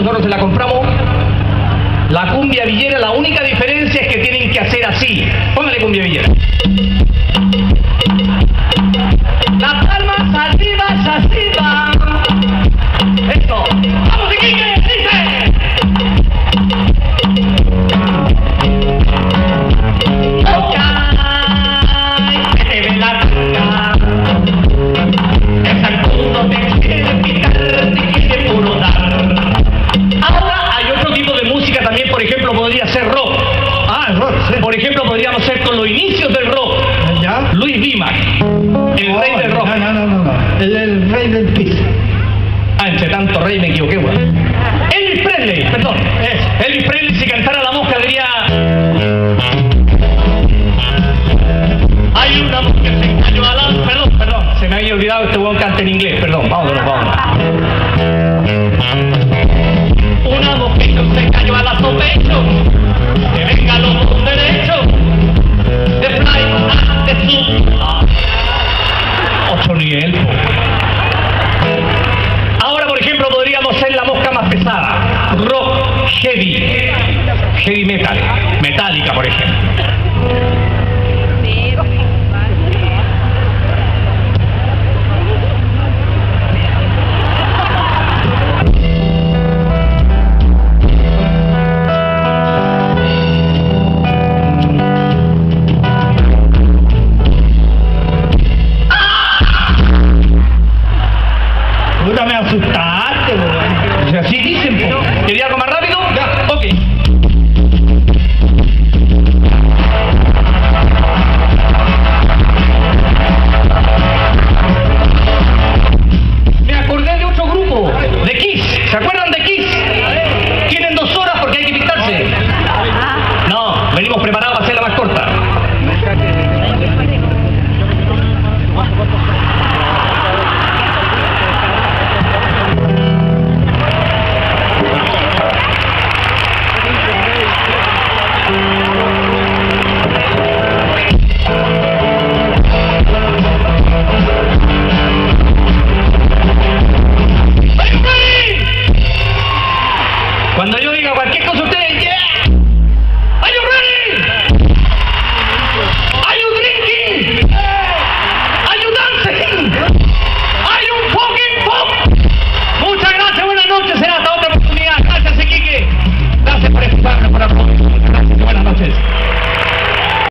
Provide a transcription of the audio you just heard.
nosotros se la compramos. La cumbia villera, la única diferencia es que tienen que hacer así. Póngale cumbia villera. Las palmas arriba, arriba. Esto. ¡Vamos, Iquique! ¡Dice! Por ejemplo, podría ser rock. Rock, sí. Por ejemplo, podríamos ser con los inicios del rock. ¿Ya? Luis Dimac, el rey del rock. No. El rey del piso. Entre tanto rey me equivoqué, güey. Elvis Presley, perdón. Elvis Presley, si cantara La Mosca, diría... Hay una mosca que se cayó a la... Perdón. Se me había olvidado que este weón canta en inglés. Perdón, vámonos. Una mosquita se cayó a la sopecho, que venga los derechos, de fly a de su. 8 nivel. Ahora, por ejemplo, podríamos ser la mosca más pesada, rock, heavy metal, Metallica, por ejemplo. Me asustaste, güey. Así dicen, po. ¿Quería algo más rápido? Ya, ok. Me acordé de otro grupo, de Kiss. ¿Se acuerdan de Kiss? Tienen 2 horas porque hay que pintarse. No, venimos preparados para hacerla más corta. Cuando yo diga cualquier cosa, ustedes, yeah.